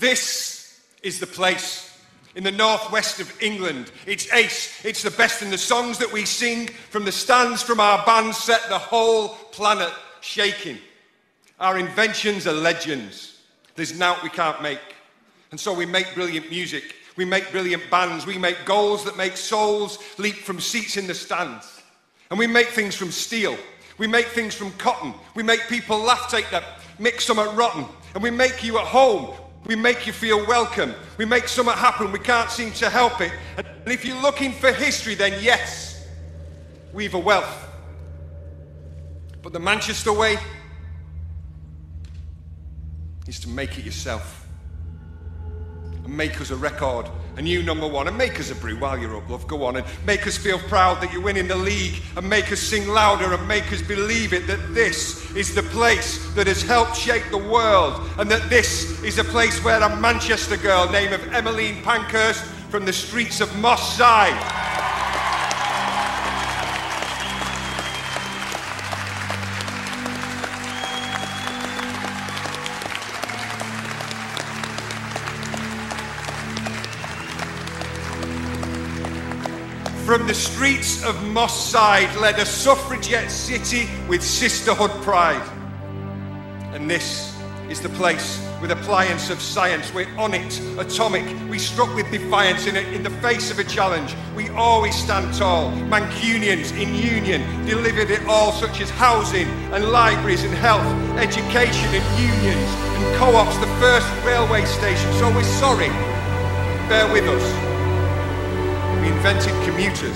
This is the place in the northwest of England. It's ace, it's the best, and the songs that we sing from the stands from our bands set the whole planet shaking. Our inventions are legends. There's nought we can't make. And so we make brilliant music, we make brilliant bands, we make goals that make souls leap from seats in the stands. And we make things from steel, we make things from cotton, we make people laugh, take that, mix some at rotten, and we make you at home. We make you feel welcome. We make something happen. We can't seem to help it. And if you're looking for history, then yes, we've a wealth. But the Manchester way is to make it yourself. And make us a record, a new #1, and make us a brew while you're up, love. Go on and make us feel proud that you're winning the league, and make us sing louder and make us believe it, that this is the place that has helped shape the world, and that this is a place where a Manchester girl named of Emmeline Pankhurst from the streets of Moss Side led a suffragette city with sisterhood pride. And this is the place with appliance of science. We're on it, atomic. We struck with defiance in the face of a challenge. We always stand tall. Mancunians in union delivered it all, such as housing and libraries and health, education and unions and co-ops, the first railway station. So we're sorry. Bear with us. We invented commuters.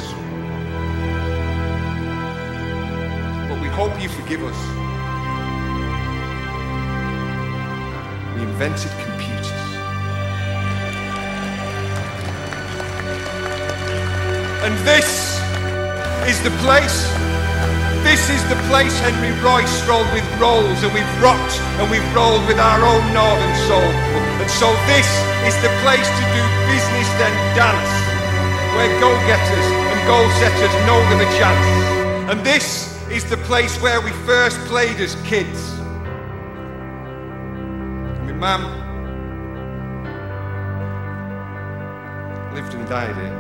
But we hope you forgive us. We invented computers. And this is the place. This is the place Henry Royce strolled with rolls, and we've rocked and we've rolled with our own northern soul. And so this is the place to do business then dance, where go-getters and goal-setters know them a chance. And this is the place where we first played as kids. And my mum lived and died here.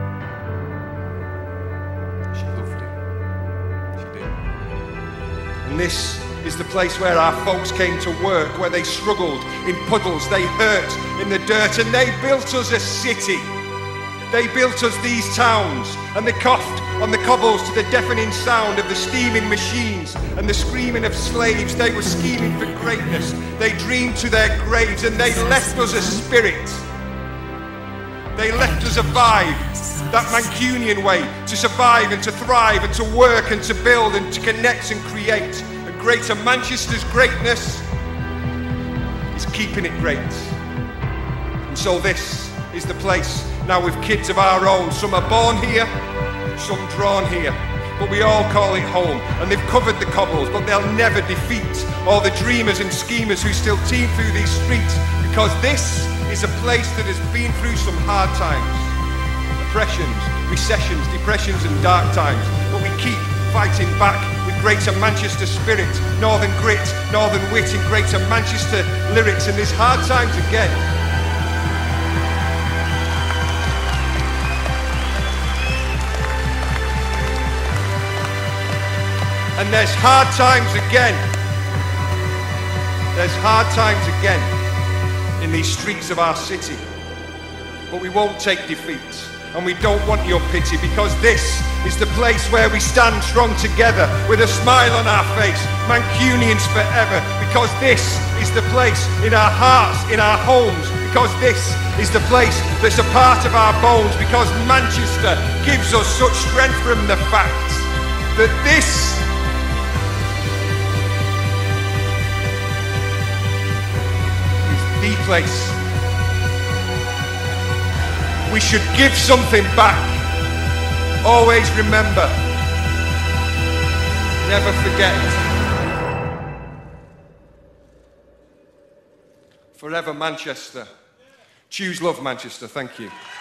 She loved it. She did. And this is the place where our folks came to work, where they struggled in puddles, they hurt in the dirt, and they built us a city. They built us these towns, and they coughed on the cobbles to the deafening sound of the steaming machines and the screaming of slaves. They were scheming for greatness. They dreamed to their graves, and they left us a spirit. They left us a vibe, that Mancunian way to survive and to thrive and to work and to build and to connect and create. And Greater Manchester's greatness is keeping it great. And so this is the place now with kids of our own. Some are born here, some drawn here, but we all call it home. And they've covered the cobbles, but they'll never defeat all the dreamers and schemers who still teem through these streets, because this is a place that has been through some hard times. Oppressions, recessions, depressions and dark times, but we keep fighting back with Greater Manchester spirit, northern grit, northern wit in Greater Manchester lyrics. And there's hard times again. And there's hard times again. There's hard times again in these streets of our city. But we won't take defeat, and we don't want your pity, because this is the place where we stand strong together with a smile on our face, Mancunians forever, because this is the place in our hearts, in our homes, because this is the place that's a part of our bones, because Manchester gives us such strength from the fact that this the place. We should give something back. Always remember, never forget. Forever Manchester. Choose love, Manchester. Thank you.